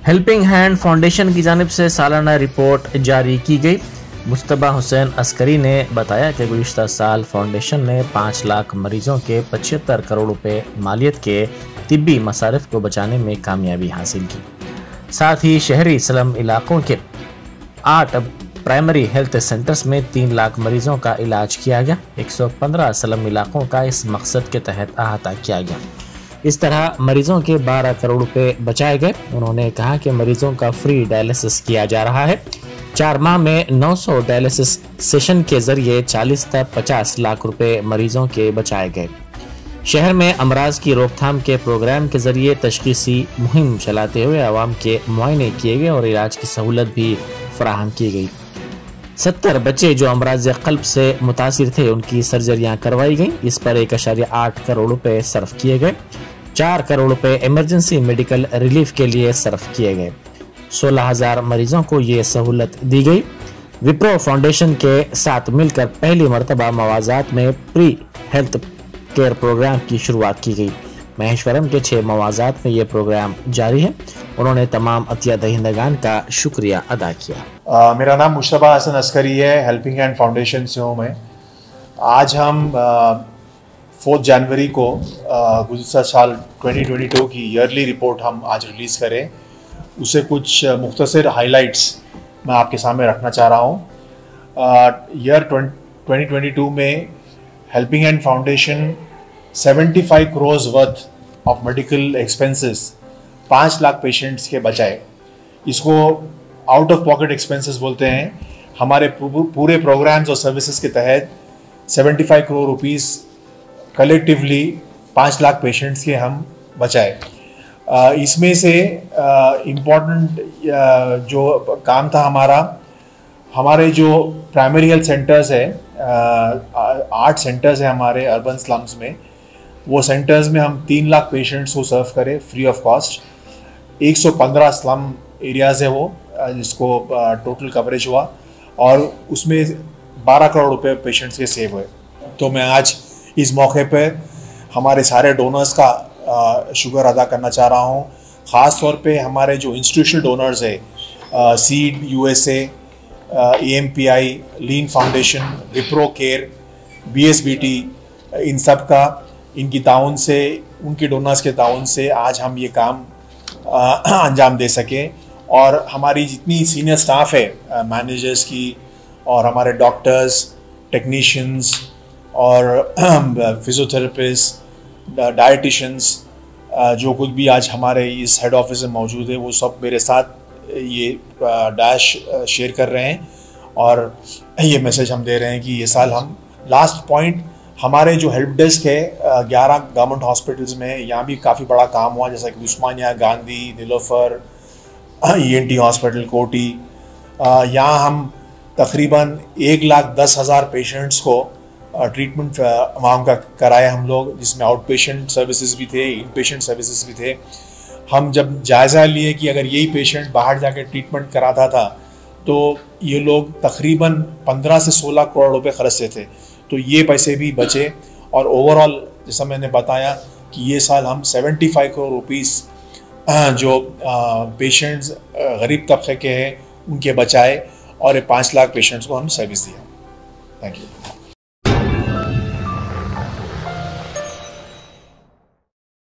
Helping hand foundation की जानिब से सालाना रिपोर्ट जारी की गई। मुस्तबा हुसैन अस्करी ने बताया कि गुज़िश्ता साल फाउंडेशन ने 5 लाख मरीजों के 75 करोड़ रुपए मालियत के तिब्बी मसारिफ को बचाने में कामयाबी हासिल की। साथ ही शहरी स्लम इलाकों के 8 प्राइमरी हेल्थ सेंटर्स में 3 लाख मरीजों का इलाज किया गया। 115 स्लम इलाकों का इस मकसद के तहत अहाता किया गया। इस तरह मरीजों के 12 करोड़ रुपए बचाए गए। उन्होंने कहा कि मरीजों का फ्री डायलिसिस किया जा रहा है। 4 माह में 900 डायलिसिस सेशन के जरिए 40 से 50 लाख रुपए मरीजों के बचाए गए। शहर में अमराज की रोकथाम के प्रोग्राम के जरिए तशखीसी मुहिम चलाते हुए आवाम के मुआयने किए गए और इलाज की सहूलत भी फराहम की गई। 70 बच्चे जो अमराज क़ल्ब से मुतासिर थे उनकी सर्जरियां करवाई गई। इस पर 1.8 करोड़ रुपए सर्फ किए गए। 4 करोड़ रुपए इमरजेंसी मेडिकल रिलीफ के लिए सर्फ किए गए। 16,000 मरीजों को ये सहूलत दी गई। विप्रो फाउंडेशन के साथ मिलकर पहली मरतबा मवाज़ात में प्री हेल्थ केयर प्रोग्राम की शुरुआत की गई। महेश्वरम के 6 मवाज़ात में ये प्रोग्राम जारी है। उन्होंने तमाम अतिया दहिंदगान का शुक्रिया अदा किया। मेरा नाम मुस्तबा हसन अस्करी है, हेल्पिंग हैंड फाउंडेशन से हूँ मैं। आज हम 4 जनवरी को गुज़िश्ता साल 2022 की ईयरली रिपोर्ट हम आज रिलीज़ करें। उसे कुछ मुख्तसर हाइलाइट्स मैं आपके सामने रखना चाह रहा हूँ। ईयर 2022 में helping hand foundation 75 crore worth of medical expenses 5 lakh patients के बचाए। इसको आउट ऑफ पॉकेट एक्सपेंसेस बोलते हैं। हमारे पूरे प्रोग्राम्स और सर्विसेज के तहत 75 crore rupees collectively 5 lakh patients के हम बचाए। इसमें से इम्पॉर्टेंट जो काम था हमारे जो प्राइमरी हेल्थ सेंटर्स है, 8 सेंटर्स है हमारे अर्बन स्लम्स में। वो सेंटर्स में हम 3 लाख पेशेंट्स को सर्व करें free of cost. 115 slum areas है वो जिसको टोटल कवरेज हुआ और उसमें 12 करोड़ रुपए पेशेंट्स के सेव हुए। तो मैं आज इस मौके पे हमारे सारे डोनर्स का शुक्र अदा करना चाह रहा हूँ। ख़ास तौर पे हमारे जो इंस्टीट्यूशनल डोनर्स है, seed USA, AMPI, lean foundation, Wipro care, BSBT, इन सब का इनकी ताउन से, उनके डोनर्स के ताउन से आज हम ये काम अंजाम दे सकें। और हमारी जितनी सीनियर स्टाफ है मैनेजर्स की और हमारे डॉक्टर्स, टेक्नीशियंस और फिजियोथेरेपिस्ट, डाइटिशियंस, जो कुछ भी आज हमारे इस हेड ऑफिस में मौजूद है वो सब मेरे साथ ये डैश शेयर कर रहे हैं और ये मैसेज हम दे रहे हैं कि ये साल हम लास्ट पॉइंट हमारे जो हेल्प डेस्क है 11 गवर्नमेंट हॉस्पिटल्स में, यहाँ भी काफ़ी बड़ा काम हुआ, जैसा कि उस्मानिया, गांधी, नीलोफर, ENT हॉस्पिटल कोटी। यहाँ हम तकरीबन 1,10,000 पेशेंट्स को ट्रीटमेंट वहाँ का कराए हम लोग, जिसमें आउट पेशेंट सर्विसेज भी थे, इन पेशेंट सर्विसेज भी थे। हम जब जायज़ा लिए कि अगर यही पेशेंट बाहर जाकर ट्रीटमेंट कराता था तो ये लोग तकरीबन 15 से 16 करोड़ रुपए खर्चते थे। तो ये पैसे भी बचे और ओवरऑल जैसा मैंने बताया कि ये साल हम 75 करोड़ रुपीस जो पेशेंट्स गरीब तबके के हैं उनके बचाए और 5 लाख पेशेंट्स को हम सर्विस दिया। Thank you.